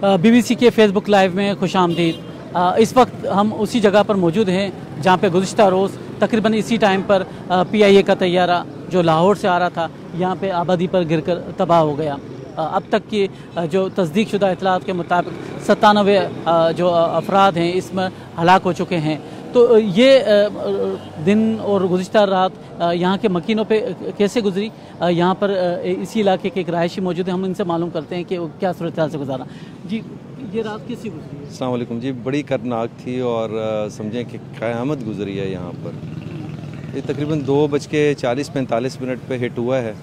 BBC کے face بک live میں خوش آمدید۔ اس وقت ہم اسی جگہ پر موجود ہیں جہاں پہ گزشتہ روز تقریباً اسی ٹائم پر PIA کا طیارہ جو لاہور سے آ رہا تھا یہاں پہ آبادی پر گر کر تباہ ہو گیا۔ اب تک کی جو تصدیق شدہ اطلاعات کے مطابق 97 جو افراد ہیں اس میں ہلاک ہو چکے ہیں۔ تو یہ دن اور گزشتہ رات یہاں کے مکینوں پہ کیسے گزری؟ یہاں پر اسی علاقے کے ایک رہائشی موجود ہیں، ہم ان سے معلوم کرتے ہیں کہ کیا صورتحال سے گزارا۔ جی یہ رات کیسی گزری؟ السلام علیکم جی، بڑی کرناک تھی اور سمجھیں کہ قیامت گزری ہے یہاں پر۔ یہ تقریباً 2:40-45 پہ ہٹ ہوا ہے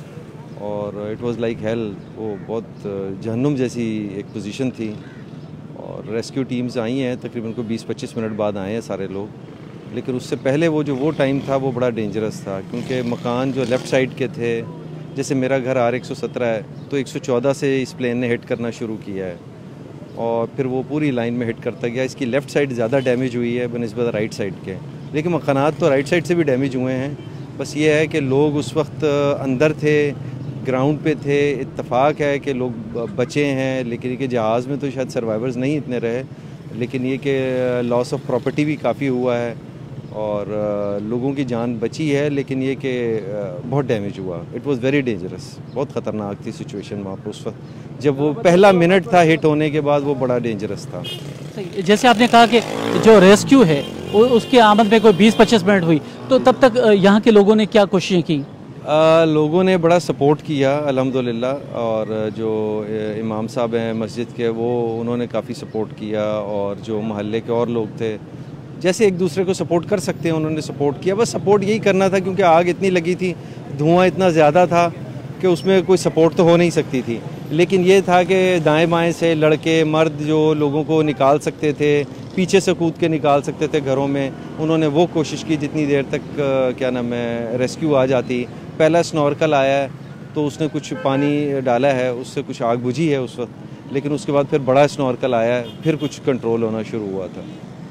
اور اٹ واز لائک ہیل، وہ بہت جہنم جیسی ایک پوزیشن تھی اور ریسکیو ٹیمز آئی ہیں، تقریباً کوئی 20-25 منٹ بعد آئے ہیں سارے لوگ، لیکن اس سے پہلے وہ ٹائم تھا وہ بڑا ڈینجرس تھا، کیونکہ مکان جو لیفٹ سائڈ کے تھے، جیسے میرا گھر R117 ہے تو 114 سے اس پلین نے ہٹ کرنا شروع کیا ہے اور پھر وہ پوری لائن میں ہٹ کرتا گیا۔ اس کی لیفٹ سائڈ زیادہ ڈیمیج ہوئی ہے بنسبت رائٹ سائڈ کے، لیکن مکانات تو رائٹ سائڈ سے بھی ڈیمیج ہوئے ہیں۔ بس یہ ہے کہ لوگ اس وقت اندر تھے، گراؤنڈ پہ تھے، اتفاق ہے کہ لوگ بچے ہیں، لیکن یہ کہ جہاز میں تو شاید سروائیورز نہیں اتنے رہے، لیکن یہ کہ لاس آف پراپرٹی بھی کافی ہوا ہے اور لوگوں کی جان بچی ہے، لیکن یہ کہ بہت ڈیمیج ہوا۔ اٹ واز ویری ڈینجرس، بہت خطرناک تھی سچویشن وہاں پہ اس وقت، جب وہ پہلا منٹ تھا ہٹ ہونے کے بعد وہ بڑا ڈینجرس تھا۔ جیسے آپ نے کہا کہ جو ریسکیو ہے اس کی آمد میں کوئی 20-25 منٹ ہوئی، تو تب تک یہاں کے لوگوں نے کیا کوششیں کی؟ لوگوں نے بڑا سپورٹ کیا الحمدللہ، اور جو امام صاحب ہیں مسجد کے انہوں نے کافی سپورٹ کیا، اور جو محلے کے اور لوگ تھے جیسے ایک دوسرے کو سپورٹ کر سکتے ہیں انہوں نے سپورٹ کیا۔ بس سپورٹ یہی کرنا تھا کیونکہ آگ اتنی لگی تھی، دھواں اتنا زیادہ تھا کہ اس میں کوئی سپورٹ تو ہو نہیں سکتی تھی، لیکن یہ تھا کہ دائیں بائیں سے لڑکے مرد جو لوگوں کو نکال سکتے تھے، پیچھے سے کود کے نکال سکتے تھے گھروں میں، انہوں نے وہ کوشش کی جتنی دیر تک کیا نام ہے ریسکیو آ جاتی۔ پہلا سنورکل آیا ہے تو اس نے کچھ پانی ڈالا ہے، اس سے کچھ آگ بجھی ہے اس وقت، لیکن اس کے بعد پھر بڑا سنورکل آیا ہے، پھر کچھ کنٹرول ہونا شروع ہوا تھا۔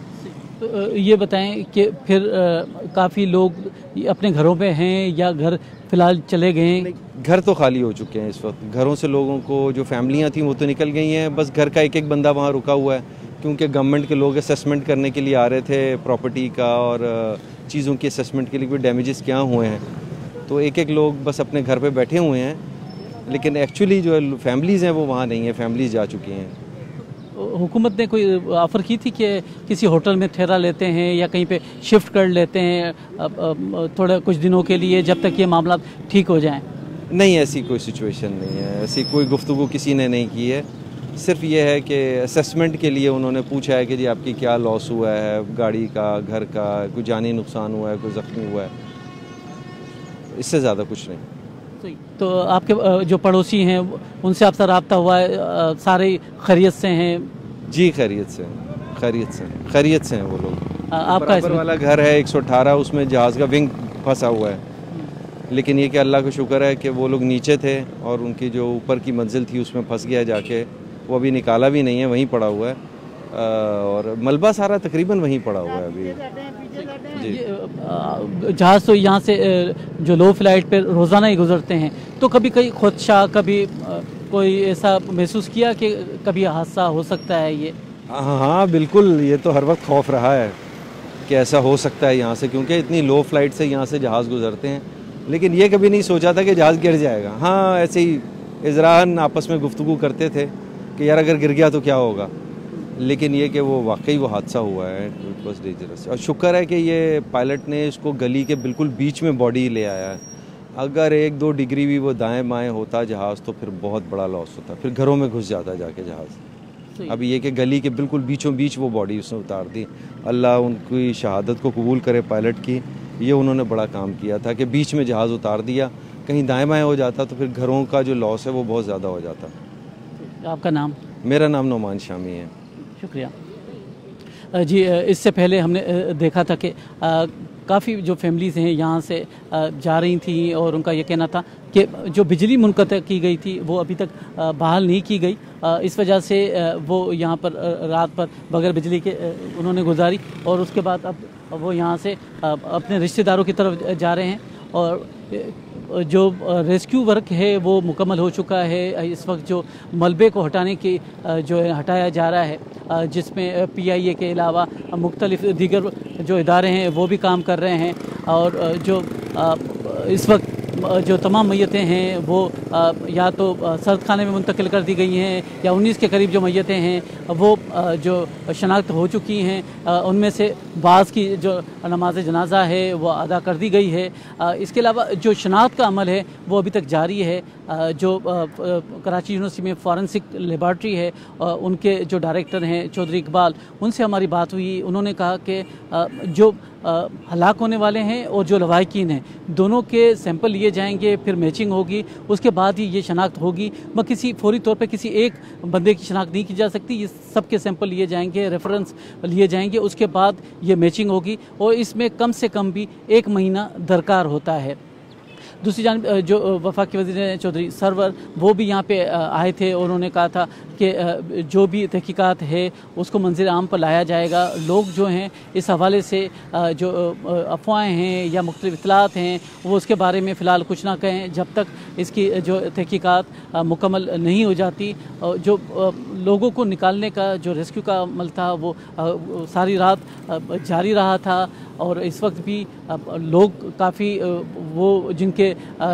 یہ بتائیں کہ پھر کافی لوگ اپنے گھروں پہ ہیں یا گھر فی الحال چلے گئے ہیں؟ گھر تو خالی ہو چکے ہیں اس وقت، گھروں سے لوگوں کو جو فیملیاں تھیں وہ تو نکل گئی ہیں، بس گھر کا ایک بندہ وہاں رکا ہوا ہے، کیونکہ گورنمنٹ کے لوگ اسیسمنٹ کرنے کے لیے آ رہے تھے پراپرٹی کا اور چیزوں کی اسیسمنٹ کے لیے کوئی ڈیمیجز کیا ہوئے ہیں، تو ایک لوگ بس اپنے گھر پہ بیٹھے ہوئے ہیں، لیکن ایکچولی جو فیملیز ہیں وہ وہاں نہیں ہیں، فیملیز جا چکی ہیں۔ حکومت نے کوئی آفر کی تھی کہ کسی ہوٹل میں ٹھہرا لیتے ہیں یا کہیں پہ شفٹ کر لیتے ہیں تھوڑے کچھ دنوں کے لیے جب تک یہ معاملات ٹھیک ہو جائیں؟ نہیں، ایسی کوئی سچویشن نہیں ہے، ایسی کوئی گفتگو کسی نے نہیں کی ہے، صرف یہ ہے کہ اسیسمنٹ کے لیے انہوں نے پوچھا ہے کہ جی آپ کی کیا لاس ہوا ہے، گاڑی کا، گھر کا، کوئی جانی نقصان ہوا ہے، کوئی زخمی ہوا ہے، اس سے زیادہ کچھ نہیں۔ تو آپ کے جو پڑوسی ہیں ان سے آپ سے رابطہ ہوا ہے؟ سارے خیریت سے ہیں؟ جی خیریت سے ہیں وہ لوگ۔ آپ کا والا گھر ہے 118، اس میں جہاز کا ونگ پھنسا ہوا ہے، لیکن یہ کہ اللہ کا شکر ہے کہ وہ لوگ نیچے تھے اور ان کی جو اوپر کی منزل تھی اس میں پھنس گیا جا کے، وہ ابھی نکالا بھی نہیں ہے، وہیں پڑا ہوا ہے، اور ملبہ سارا تقریباً وہیں پڑا ہوا ہے ابھی۔ جی جہاز تو یہاں سے جو لو فلائٹ پہ روزانہ ہی گزرتے ہیں، تو کبھی کئی خدشہ، کبھی کوئی ایسا محسوس کیا کہ کبھی حادثہ ہو سکتا ہے یہ؟ ہاں بالکل، یہ تو ہر وقت خوف رہا ہے کہ ایسا ہو سکتا ہے یہاں سے، کیونکہ اتنی لو فلائٹ سے یہاں سے جہاز گزرتے ہیں، لیکن یہ کبھی نہیں سوچا تھا کہ جہاز گر جائے گا۔ ہاں ایسے ہی اذراً آپس میں گفتگو کرتے تھے کہ یار اگر گر گیا تو کیا ہوگا، لیکن یہ کہ وہ واقعی وہ حادثہ ہوا ہے، اٹ واز ڈینجرس، اور شکر ہے کہ یہ پائلٹ نے اس کو گلی کے بالکل بیچ میں باڈی لے آیا ہے، اگر 1-2 ڈگری بھی وہ دائیں بائیں ہوتا جہاز تو پھر بہت بڑا لاس ہوتا، پھر گھروں میں گھس جاتا جا کے جہاز۔ اب یہ کہ گلی کے بالکل بیچوں بیچ وہ باڈی اس نے اتار دی، اللہ ان کی شہادت کو قبول کرے پائلٹ کی، یہ انہوں نے بڑا کام کیا تھا کہ بیچ میں جہاز اتار دیا، کہیں دائیں بائیں ہو جاتا تو پھر گھروں کا جو لاس ہے وہ بہت زیادہ ہو جاتا۔ آپ کا نام؟ میرا نام نعمان شامی ہے۔ شکریہ جی۔ اس سے پہلے ہم نے دیکھا تھا کہ کافی جو فیملیز ہیں یہاں سے جا رہی تھیں اور ان کا یہ کہنا تھا کہ جو بجلی منقطع کی گئی تھی وہ ابھی تک بحال نہیں کی گئی، اس وجہ سے وہ یہاں پر رات پر بغیر بجلی کے انہوں نے گزاری، اور اس کے بعد اب وہ یہاں سے اپنے رشتہ داروں کی طرف جا رہے ہیں، اور जो रेस्क्यू वर्क है वो मुकम्मल हो चुका है। इस वक्त जो मलबे को हटाने की जो है हटाया जा रहा है, जिसमें PIA के अलावा मुख्तलिफ दीगर जो इदारे हैं वो भी काम कर रहे हैं। और जो इस वक्त जो तमाम मैयतें हैं वो या तो सर्द खाने में मुंतकिल कर दी गई हैं, या 19 के करीब जो मैयतें हैं वो जो शनाख्त हो चुकी हैं उनमें से बाज़ की जो नमाज जनाजा है वो अदा कर दी गई है। इसके अलावा जो शनाख्त का अमल है वो अभी तक जारी है। जो कराची यूनिवर्सिटी में फॉरेंसिक लेबॉर्ट्री है उनके जो डायरेक्टर हैं चौधरी इकबाल, उनसे हमारी बात हुई। उन्होंने कहा कि जो हलाक होने वाले हैं और जो लवाहिकीन हैं दोनों के सैंपल लिए जाएंगे, फिर मैचिंग होगी, उसके बाद ही ये शनाख्त होगी। किसी फौरी तौर पे किसी एक बंदे की शनाख्त नहीं की जा सकती, ये सब के सैंपल लिए जाएंगे, रेफरेंस लिए जाएंगे, उसके बाद ये मैचिंग होगी। और इसमें कम से कम भी 1 महीना दरकार होता है। दूसरी जानिब जो वफाकी वज़ीर चौधरी सरवर वो भी यहाँ पे आए थे और उन्होंने कहा था कि जो भी तहकीकात है उसको मंज़िर आम पर लाया जाएगा। लोग जो हैं इस हवाले से जो अफवाहें हैं या मुख्तलिफ इत्तलात हैं वो उसके बारे में फ़िलहाल कुछ ना कहें जब तक इसकी जो तहकीकात मुकम्मल नहीं हो जाती। जो लोगों को निकालने का जो रेस्क्यू का अमल था वो सारी रात जारी रहा था। और इस वक्त भी लोग काफ़ी वो जिनके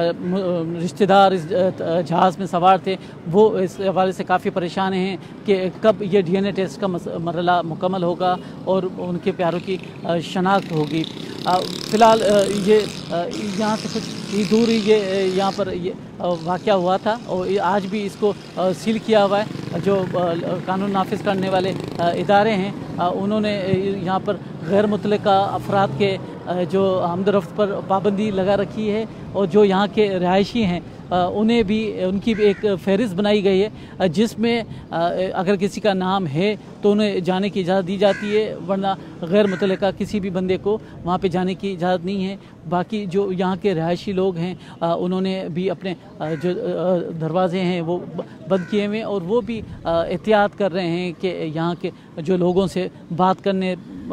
रिश्तेदार इस जहाज़ में सवार थे वो इस हवाले से काफ़ी परेशान हैं कि कब ये DNA टेस्ट का मरहला मुकम्मल होगा और उनके प्यारों की शनाख्त होगी। फ़िलहाल ये यहाँ से कुछ ही दूर ही ये यहाँ पर ये वाक़या हुआ था और आज भी इसको सील किया हुआ है। जो कानून नाफिज करने वाले इदारे हैं उन्होंने यहाँ पर गैर मुतल्लिका अफराद के जो आमद-ओ-रफ्त पर पाबंदी लगा रखी है और जो यहाँ के रहायशी हैं उन्हें भी उनकी भी एक फ़हरिस्त बनाई गई है जिसमें अगर किसी का नाम है तो उन्हें जाने की इजाज़त दी जाती है, वरना गैर मुतल्लिका किसी भी बंदे को वहाँ पे जाने की इजाज़त नहीं है। बाकी जो यहाँ के रहायशी लोग हैं उन्होंने भी अपने जो दरवाज़े हैं वो बंद किए हुए हैं और वो भी एहतियात कर रहे हैं कि यहाँ के जो लोगों से बात करने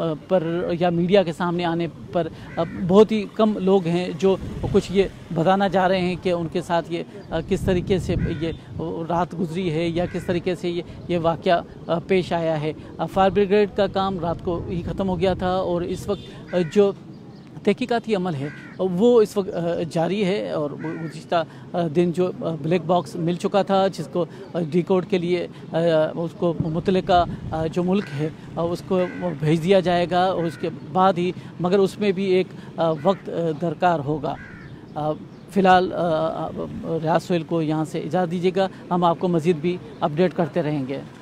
पर या मीडिया के सामने आने पर बहुत ही कम लोग हैं जो कुछ ये बताना चाह रहे हैं कि उनके साथ ये किस तरीके से ये रात गुजरी है या किस तरीके से ये वाक़या पेश आया है। फायर ब्रिगेड का काम रात को ही ख़त्म हो गया था और इस वक्त जो तहकीकाती अमल है वो इस वक्त जारी है। और गुज़िश्ता दिन जो ब्लैक बॉक्स मिल चुका था जिसको डिकोड के लिए उसको मुतल्लिका जो मुल्क है उसको भेज दिया जाएगा और उसके बाद ही, मगर उसमें भी एक वक्त दरकार होगा। फ़िलहाल रियाज सोहेल को यहाँ से इजाज़त दीजिएगा, हम आपको मज़ीद भी अपडेट करते रहेंगे।